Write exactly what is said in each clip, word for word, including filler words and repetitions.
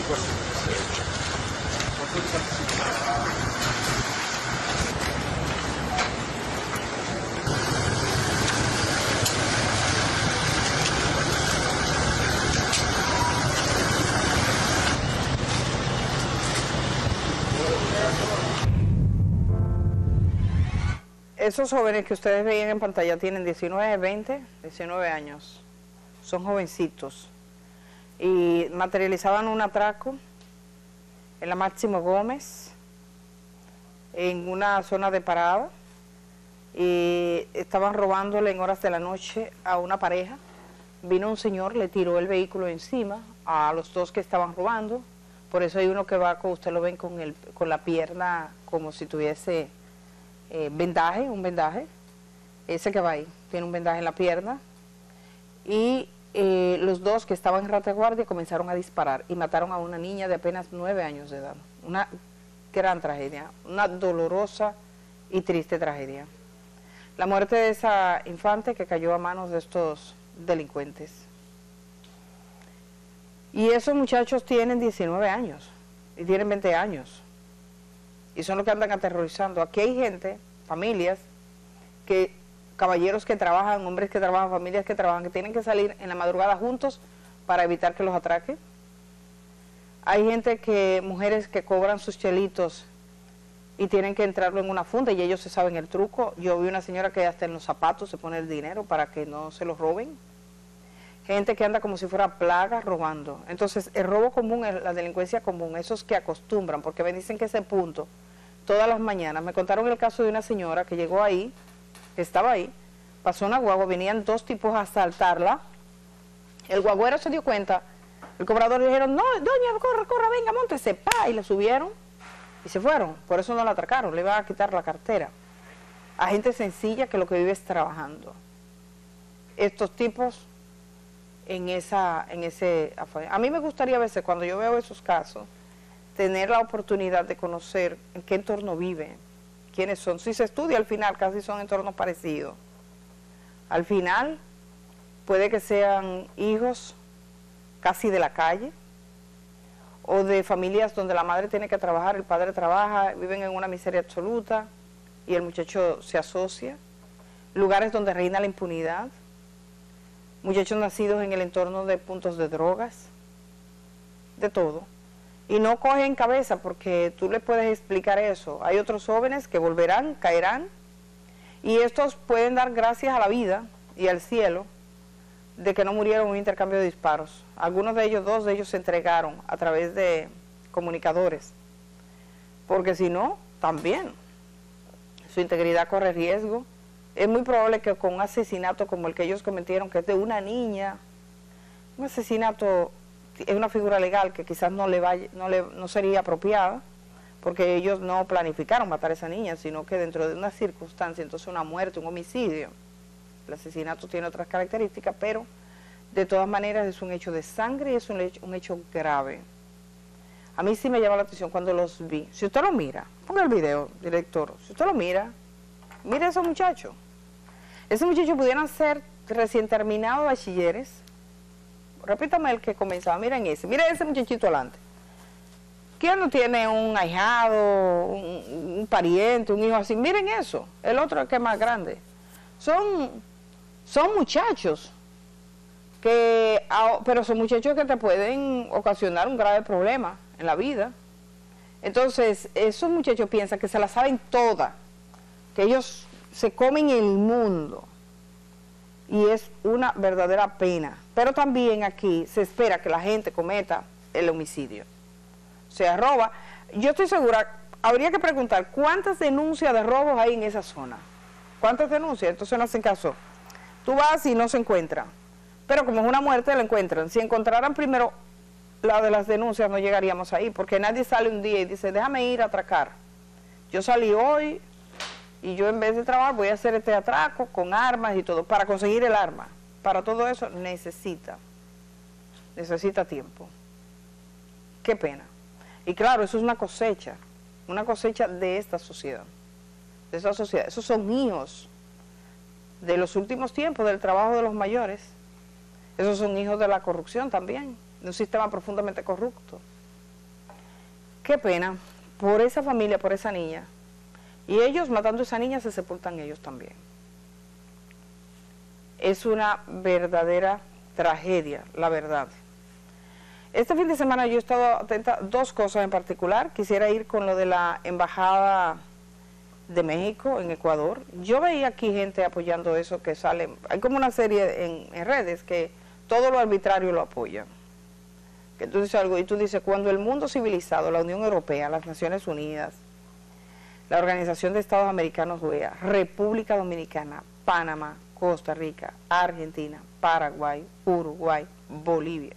Esos jóvenes que ustedes veían en pantalla tienen diecinueve, veinte, diecinueve años. Son jovencitos. Y materializaban un atraco en la Máximo Gómez, en una zona de parada, y estaban robándole en horas de la noche a una pareja. Vino un señor, le tiró el vehículo encima a los dos que estaban robando. Por eso hay uno que va, como usted lo ven, con, el, con la pierna como si tuviese... Eh, vendaje, un vendaje, ese que va ahí, tiene un vendaje en la pierna, y eh, los dos que estaban en retaguardia comenzaron a disparar y mataron a una niña de apenas nueve años de edad. Una gran tragedia, una dolorosa y triste tragedia. La muerte de esa infante que cayó a manos de estos delincuentes. Y esos muchachos tienen diecinueve años y tienen veinte años. Y son los que andan aterrorizando. Aquí hay gente, familias, que caballeros que trabajan, hombres que trabajan, familias que trabajan, que tienen que salir en la madrugada juntos para evitar que los atraquen. Hay gente que, mujeres que cobran sus chelitos y tienen que entrarlo en una funda y ellos se saben el truco. Yo vi una señora que hasta en los zapatos se pone el dinero para que no se los roben. Gente que anda como si fuera plaga robando. Entonces, el robo común, la delincuencia común, esos que acostumbran, porque me dicen que ese punto, todas las mañanas, me contaron el caso de una señora que llegó ahí, que estaba ahí, pasó una guagua, venían dos tipos a asaltarla, el guagüero se dio cuenta, el cobrador le dijeron, no, doña, corre, corre, venga, móntese, pa, y le subieron, y se fueron, por eso no la atracaron, le iban a quitar la cartera. A gente sencilla que lo que vive es trabajando. Estos tipos... en esa en ese a mí me gustaría a veces cuando yo veo esos casos tener la oportunidad de conocer en qué entorno viven, quiénes son. Si se estudia al final casi son entornos parecidos. Al final puede que sean hijos casi de la calle o de familias donde la madre tiene que trabajar, el padre trabaja, viven en una miseria absoluta y el muchacho se asocia. Lugares donde reina la impunidad. Muchachos nacidos en el entorno de puntos de drogas, de todo. Y no cogen cabeza porque tú le puedes explicar eso. Hay otros jóvenes que volverán, caerán, y estos pueden dar gracias a la vida y al cielo de que no murieron en un intercambio de disparos. Algunos de ellos, dos de ellos se entregaron a través de comunicadores, porque si no, también su integridad corre riesgo. Es muy probable que con un asesinato como el que ellos cometieron, que es de una niña, un asesinato es una figura legal que quizás no le vaya, no le, no sería apropiada, porque ellos no planificaron matar a esa niña, sino que dentro de una circunstancia, entonces una muerte, un homicidio. El asesinato tiene otras características, pero de todas maneras es un hecho de sangre y es un hecho, un hecho grave. A mí sí me llama la atención cuando los vi. Si usted lo mira, ponga el video, director, si usted lo mira, mire a esos muchachos. Esos muchachos pudieran ser recién terminados bachilleres. Repítame el que comenzaba, miren ese, miren ese muchachito adelante. ¿Quién no tiene un ahijado, un, un pariente, un hijo así? Miren eso, el otro que es más grande. Son, son muchachos, que, pero son muchachos que te pueden ocasionar un grave problema en la vida. Entonces, esos muchachos piensan que se la saben toda, que ellos se comen el mundo, y es una verdadera pena. Pero también aquí se espera que la gente cometa el homicidio, o sea, roba. Yo estoy segura, habría que preguntar cuántas denuncias de robos hay en esa zona, cuántas denuncias, entonces no hacen caso. Tú vas y no se encuentra, pero como es una muerte la encuentran. Si encontraran primero la de las denuncias no llegaríamos ahí, porque nadie sale un día y dice, déjame ir a atracar. Yo salí hoy y yo en vez de trabajar voy a hacer este atraco con armas y todo, para conseguir el arma. Para todo eso necesita, necesita tiempo. Qué pena. Y claro, eso es una cosecha, una cosecha de esta sociedad, de esta sociedad. Esos son hijos de los últimos tiempos, del trabajo de los mayores. Esos son hijos de la corrupción también, de un sistema profundamente corrupto. qué pena por esa familia, por esa niña. Y ellos matando a esa niña se sepultan ellos también. Es una verdadera tragedia, la verdad. Este fin de semana yo he estado atenta a dos cosas en particular. Quisiera ir con lo de la Embajada de México en Ecuador. Yo veía aquí gente apoyando eso que sale. Hay como una serie en, en redes que todo lo arbitrario lo apoyan. Que tú dices algo y tú dices, cuando el mundo civilizado, la Unión Europea, las Naciones Unidas, la Organización de Estados Americanos U E A, República Dominicana, Panamá, Costa Rica, Argentina, Paraguay, Uruguay, Bolivia,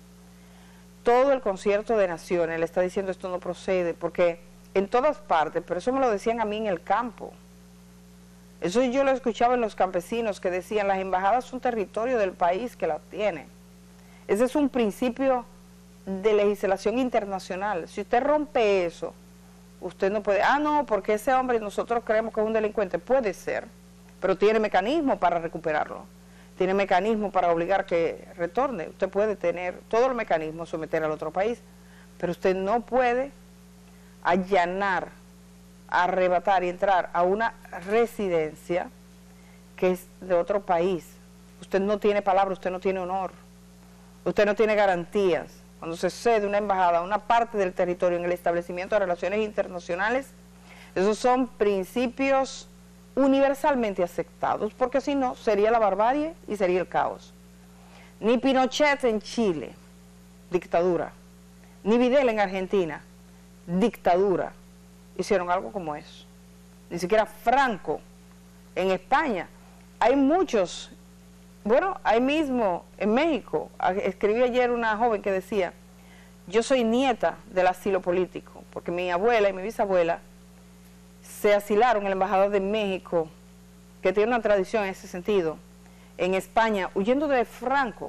todo el concierto de naciones le está diciendo esto no procede, porque en todas partes, pero eso me lo decían a mí en el campo, eso yo lo escuchaba en los campesinos que decían las embajadas son territorio del país que las tiene. Ese es un principio de legislación internacional. Si usted rompe eso, usted no puede, ah no, porque ese hombre nosotros creemos que es un delincuente, puede ser, pero tiene mecanismo para recuperarlo. Tiene mecanismo para obligar que retorne. Usted puede tener todos los mecanismos, someter al otro país, pero usted no puede allanar, arrebatar y entrar a una residencia que es de otro país. Usted no tiene palabra, usted no tiene honor, usted no tiene garantías. Cuando se cede una embajada, una parte del territorio en el establecimiento de relaciones internacionales, esos son principios universalmente aceptados, porque si no, sería la barbarie y sería el caos. Ni Pinochet en Chile, dictadura, ni Videla en Argentina, dictadura, hicieron algo como eso. Ni siquiera Franco en España. Hay muchos, bueno, ahí mismo en México, escribí ayer una joven que decía, yo soy nieta del asilo político, porque mi abuela y mi bisabuela se asilaron en la Embajada de México, que tiene una tradición en ese sentido, en España, huyendo de Franco.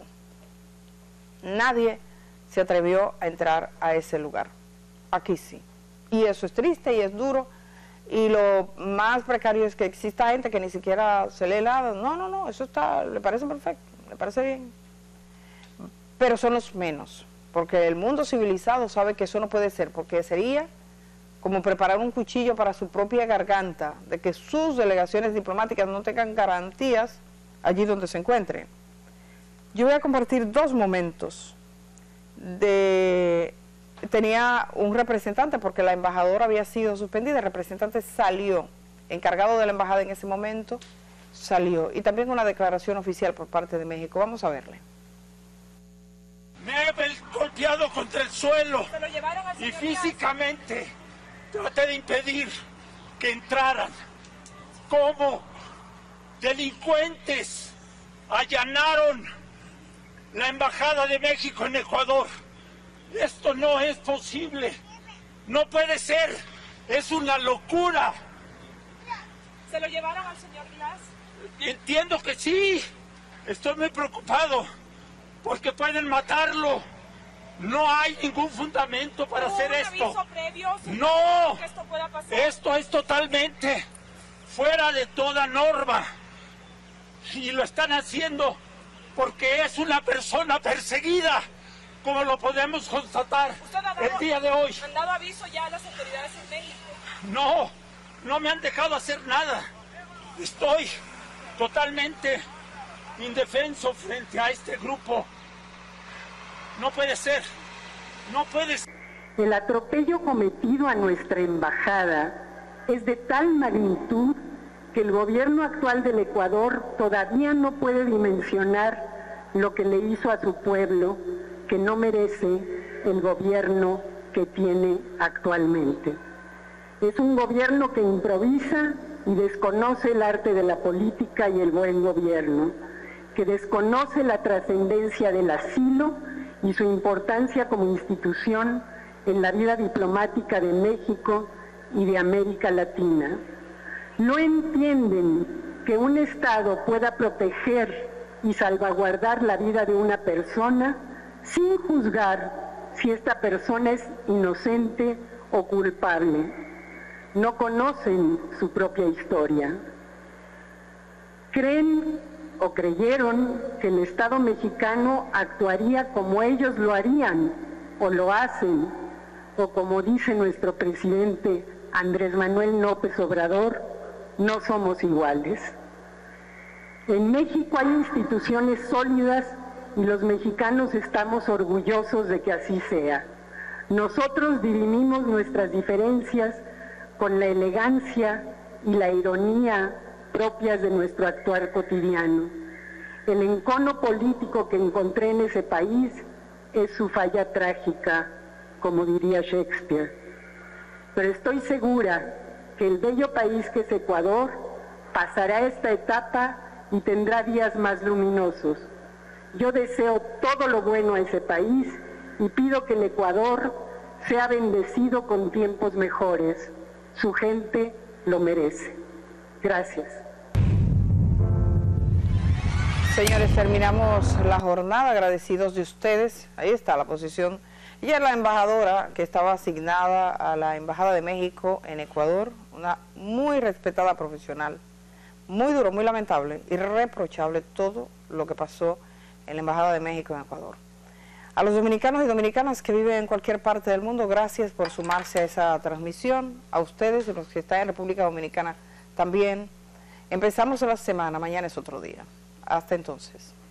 Nadie se atrevió a entrar a ese lugar. Aquí sí. Y eso es triste y es duro, y lo más precario es que exista gente que ni siquiera se lee nada. No, no, no, eso está, le parece perfecto, le parece bien. Pero son los menos, porque el mundo civilizado sabe que eso no puede ser, porque sería como preparar un cuchillo para su propia garganta, de que sus delegaciones diplomáticas no tengan garantías allí donde se encuentren. Yo voy a compartir dos momentos de... Tenía un representante, porque la embajadora había sido suspendida, el representante salió, encargado de la embajada en ese momento, salió, y también una declaración oficial por parte de México. Vamos a verle. Me he golpeado contra el suelo y físicamente traté de impedir que entraran. Como delincuentes allanaron la Embajada de México en Ecuador. Esto no es posible, no puede ser, es una locura. ¿Se lo llevaron al señor Glass? Entiendo que sí, estoy muy preocupado porque pueden matarlo. No hay ningún fundamento para hacer esto. ¿Aviso previo, no, que esto pueda pasar? Esto es totalmente fuera de toda norma y lo están haciendo porque es una persona perseguida, como lo podemos constatar dado, el día de hoy. ¿Han dado aviso ya a las autoridades en México? No, no me han dejado hacer nada. Estoy totalmente indefenso frente a este grupo. No puede ser, no puede ser. El atropello cometido a nuestra embajada es de tal magnitud que el gobierno actual del Ecuador todavía no puede dimensionar lo que le hizo a su pueblo, que no merece el gobierno que tiene actualmente. Es un gobierno que improvisa y desconoce el arte de la política y el buen gobierno, que desconoce la trascendencia del asilo y su importancia como institución en la vida diplomática de México y de América Latina. No entienden que un Estado pueda proteger y salvaguardar la vida de una persona sin juzgar si esta persona es inocente o culpable. No conocen su propia historia. Creen o creyeron que el Estado mexicano actuaría como ellos lo harían o lo hacen, o como dice nuestro presidente Andrés Manuel López Obrador, no somos iguales. En México hay instituciones sólidas y los mexicanos estamos orgullosos de que así sea. Nosotros dirimimos nuestras diferencias con la elegancia y la ironía propias de nuestro actuar cotidiano. El encono político que encontré en ese país es su falla trágica, como diría Shakespeare. Pero estoy segura que el bello país que es Ecuador pasará esta etapa y tendrá días más luminosos. Yo deseo todo lo bueno a ese país y pido que el Ecuador sea bendecido con tiempos mejores. Su gente lo merece. Gracias. Señores, terminamos la jornada agradecidos de ustedes. Ahí está la posición. Ella es la embajadora que estaba asignada a la Embajada de México en Ecuador, una muy respetada profesional, muy duro, muy lamentable, irreprochable todo lo que pasó en la Embajada de México en Ecuador. A los dominicanos y dominicanas que viven en cualquier parte del mundo, gracias por sumarse a esa transmisión. A ustedes, los que están en República Dominicana también. Empezamos la semana, mañana es otro día. Hasta entonces.